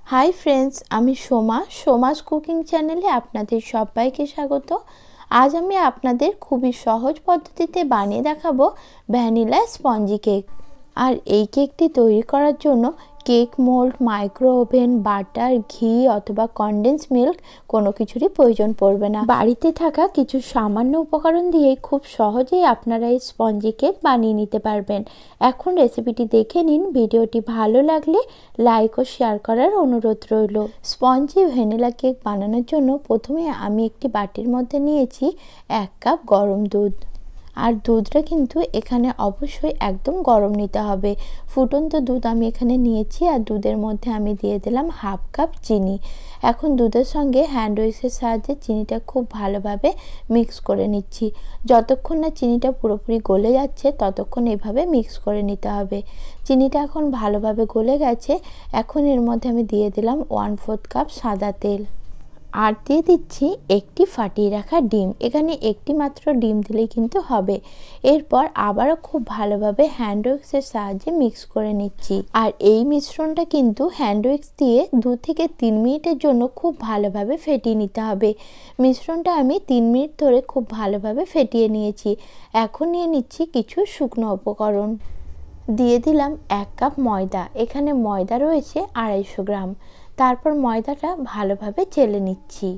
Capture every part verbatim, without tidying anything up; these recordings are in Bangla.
हाई फ्रेंड्स, आमी सोमा सोमास कुकिंग चैनेले आपनादेर सबाइके स्वागत। आज आमी आपनादेर खूबई सहज पद्धतिते बानिये देखाबो भ্যানিলা स्पंजी केक। और এই কেকটি তৈরি করার জন্য cake mould, micro oven, butter, ঘি অথবা কনডেন্স মিল্ক কোনো কিছুরই প্রয়োজন পড়বে না। বাড়িতে থাকা কিছু সামান্য উপকরণ দিয়েই খুব সহজেই আপনারা এই স্পঞ্জি কেক বানিয়ে নিতে পারবেন। এখন রেসিপিটি দেখে নিন। ভিডিওটি ভালো লাগলে লাইক ও শেয়ার করার অনুরোধ রইল। স্পঞ্জি ভ্যানিলা কেক বানানোর জন্য প্রথমে আমি একটি বাটির মধ্যে নিয়েছি এক কাপ গরম দুধ। আর দুধটা কিন্তু এখানে অবশ্যই একদম গরম নিতে হবে। ফুটন্ত দুধ আমি এখানে নিয়েছি আর দুধের মধ্যে আমি দিয়ে দিলাম হাফ কাপ চিনি। এখন দুধের সঙ্গে হ্যান্ড উইক্সের সাহায্যে চিনিটা খুব ভালোভাবে মিক্স করে নিচ্ছি। যতক্ষণ না চিনিটা পুরোপুরি গলে যাচ্ছে ততক্ষণ এভাবে মিক্স করে নিতে হবে। চিনিটা এখন ভালোভাবে গলে গেছে। এখন এর মধ্যে আমি দিয়ে দিলাম ওয়ান ফোর্থ কাপ সাদা তেল আর দিয়ে দিচ্ছি একটি ফাটিয়ে রাখা ডিম। এখানে একটি মাত্র ডিম দিলেই কিন্তু হবে। এরপর আবারও খুব ভালোভাবে হ্যান্ড উইক্সের সাহায্যে মিক্স করে নিচ্ছি। আর এই মিশ্রণটা কিন্তু হ্যান্ড উইক্স দিয়ে দু থেকে তিন মিনিটের জন্য খুব ভালোভাবে ফেটিয়ে নিতে হবে। মিশ্রণটা আমি তিন মিনিট ধরে খুব ভালোভাবে ফেটিয়ে নিয়েছি। এখন নিয়ে নিচ্ছি কিছু শুকনো উপকরণ। দিয়ে দিলাম এক কাপ ময়দা। এখানে ময়দা রয়েছে আড়াইশো গ্রাম। তারপর ময়দাটা ভালোভাবে চেলে নিচ্ছি।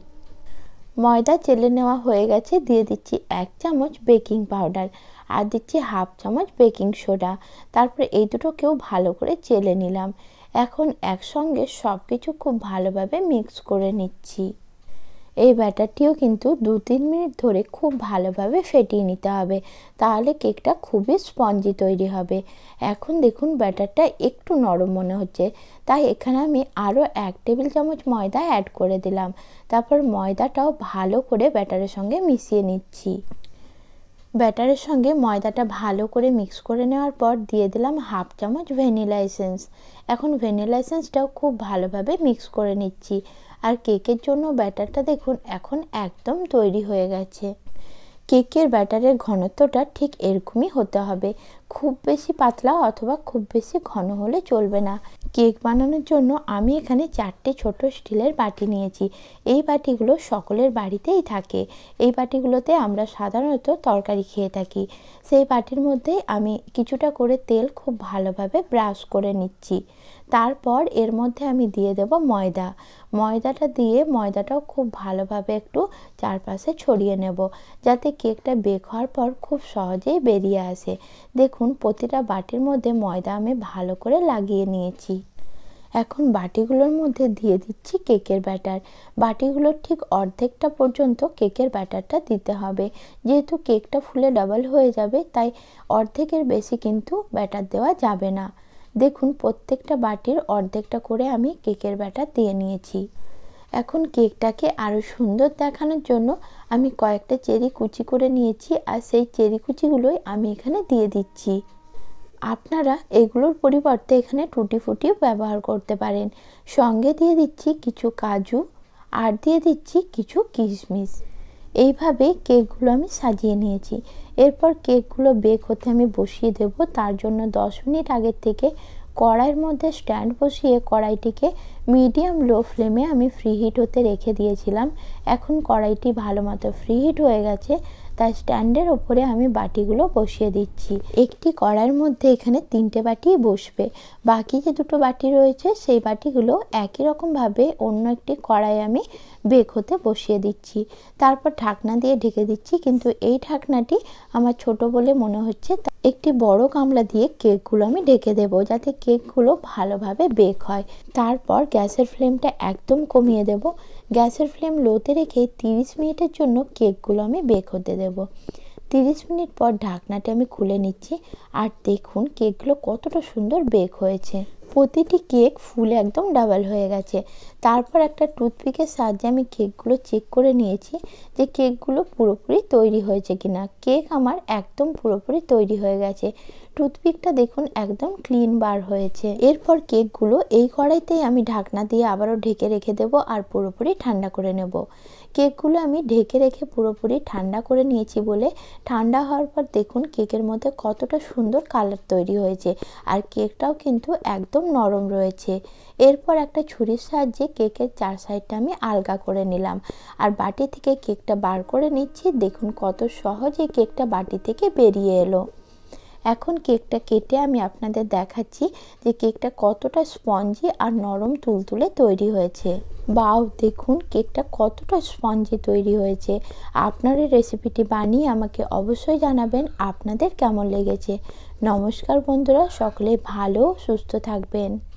ময়দা চেলে নেওয়া হয়ে গেছে। দিয়ে দিচ্ছি এক চামচ বেকিং পাউডার আর দিচ্ছি হাফ চামচ বেকিং সোডা। তারপর এই দুটোকেও ভালো করে চেলে নিলাম। এখন একসঙ্গে সব কিছু খুব ভালোভাবে মিক্স করে নিচ্ছি। এই ব্যাটারটিও কিন্তু দু তিন মিনিট ধরে খুব ভালোভাবে ফেটিয়ে নিতে হবে, তাহলে কেকটা খুবই স্পঞ্জি তৈরি হবে। এখন দেখুন ব্যাটারটা একটু নরম মনে হচ্ছে, তাই এখানে আমি আরও এক টেবিল চামচ ময়দা অ্যাড করে দিলাম। তারপর ময়দাটাও ভালো করে ব্যাটারের সঙ্গে মিশিয়ে নিচ্ছি। ব্যাটারের সঙ্গে ময়দাটা ভালো করে মিক্স করে নেওয়ার পর দিয়ে দিলাম হাফ চামচ ভ্যানিলা এসেন্স। এখন ভ্যানিলা এসেন্সটাও খুব ভালোভাবে মিক্স করে নিচ্ছি। আর কেকের জন্য ব্যাটারটা দেখুন এখন একদম তৈরি হয়ে গেছে। কেকের ব্যাটারের ঘনত্বটা ঠিক এরকমই হতে হবে, খুব বেশি পাতলা অথবা খুব বেশি ঘন হলে চলবে না। কেক বানানোর জন্য আমি এখানে চারটে ছোট স্টিলের বাটি নিয়েছি। এই বাটিগুলো সকলের বাড়িতেই থাকে। এই বাটিগুলোতে আমরা সাধারণত তরকারি খেয়ে থাকি। সেই বাটির মধ্যে আমি কিছুটা করে তেল খুব ভালোভাবে ব্রাশ করে নিচ্ছি। তারপর এর মধ্যে আমি দিয়ে দেব ময়দা। ময়দাটা দিয়ে ময়দাটাও খুব ভালোভাবে একটু চারপাশে ছড়িয়ে নেব, যাতে কেকটা বেক হওয়ার পর খুব সহজেই বেরিয়ে আসে। দেখুন প্রতিটা বাটির মধ্যে ময়দা আমি ভালো করে লাগিয়ে নিয়েছি। এখন বাটিগুলোর মধ্যে দিয়ে দিচ্ছি কেকের ব্যাটার। বাটিগুলোর ঠিক অর্ধেকটা পর্যন্ত কেকের ব্যাটারটা দিতে হবে। যেহেতু কেকটা ফুলে ডাবল হয়ে যাবে, তাই অর্ধেকের বেশি কিন্তু ব্যাটার দেওয়া যাবে না। দেখুন প্রত্যেকটা বাটির অর্ধেকটা করে আমি কেকের ব্যাটার দিয়ে নিয়েছি। এখন কেকটাকে আরও সুন্দর দেখানোর জন্য আমি কয়েকটা চেরি কুচি করে নিয়েছি আর সেই চেরি কুচিগুলোই আমি এখানে দিয়ে দিচ্ছি। আপনারা এগুলোর পরিবর্তে এখানে টুটি ফুটিও ব্যবহার করতে পারেন। সঙ্গে দিয়ে দিচ্ছি কিছু কাজু আর দিয়ে দিচ্ছি কিছু কিশমিশ। এইভাবে কেকগুলো আমি সাজিয়ে নিয়েছি। এরপর কেকগুলো বেক হতে আমি বসিয়ে দেব। তার জন্য দশ মিনিট আগের থেকে কড়াইয়ের মধ্যে স্ট্যান্ড বসিয়ে কড়াইটিকে মিডিয়াম লো ফ্লেমে আমি ফ্রি হিট হতে রেখে দিয়েছিলাম। এখন কড়াইটি ভালো মতো ফ্রি হিট হয়ে গেছে, তাই স্ট্যান্ডের ওপরে আমি বাটিগুলো বসিয়ে দিচ্ছি। একটি কড়াইয়ের মধ্যে এখানে তিনটে বাটি বসবে। বাকি যে দুটো বাটি রয়েছে সেই বাটিগুলো একই রকমভাবে অন্য একটি কড়াই আমি বেক হতে বসিয়ে দিচ্ছি। তারপর ঢাকনা দিয়ে ঢেকে দিচ্ছি, কিন্তু এই ঢাকনাটি আমার ছোট বলে মনে হচ্ছে, একটি বড় গামলা দিয়ে কেকগুলো আমি ঢেকে দেবো, যাতে কেকগুলো ভালোভাবে বেক হয়। তারপর গ্যাসের ফ্লেমটা একদম কমিয়ে দেব। গ্যাসের ফ্লেম লোতে রেখে তিরিশ মিনিটের জন্য কেকগুলো আমি বেক হতে দেব। তিরিশ মিনিট পর ঢাকনাটি আমি খুলে নিচ্ছি আর দেখুন কেকগুলো কতটা সুন্দর বেক হয়েছে। প্রতিটি কেক ফুলে একদম ডাবল হয়ে গেছে। তারপর একটা টুথপিকের সাহায্যে আমি কেকগুলো চেক করে নিয়েছি যে কেকগুলো পুরোপুরি তৈরি হয়েছে কিনা। কেক আমার একদম পুরোপুরি তৈরি হয়ে গেছে। টুথপিকটা দেখুন একদম ক্লিন বার হয়েছে। এরপর কেকগুলো এই কড়াইতেই আমি ঢাকনা দিয়ে আবারও ঢেকে রেখে দেব আর পুরোপুরি ঠান্ডা করে নেব। কেকগুলো আমি ঢেকে রেখে পুরোপুরি ঠান্ডা করে নিয়েছি বলে ঠান্ডা হওয়ার পর দেখুন কেকের মধ্যে কতটা সুন্দর কালার তৈরি হয়েছে আর কেকটাও কিন্তু একদম নরম রয়েছে। এরপর একটা ছুরির সাহায্যে কেকের চার সাইডটা আমি আলগা করে নিলাম আর বাটি থেকে কেকটা বার করে নিচ্ছি। দেখুন কত সহজে কেকটা বাটি থেকে বেরিয়ে এলো। এখন কেকটা কেটে আমি আপনাদের দেখাচ্ছি যে কেকটা কতটা স্পঞ্জি আর নরম তুলতুলে তৈরি হয়েছে। বাও, দেখুন কেকটা কতটা স্পঞ্জি তৈরি হয়েছে। আপনার এই রেসিপিটি বানিয়ে আমাকে অবশ্যই জানাবেন আপনাদের কেমন লেগেছে। নমস্কার বন্ধুরা, সকলে ভালো সুস্থ থাকবেন।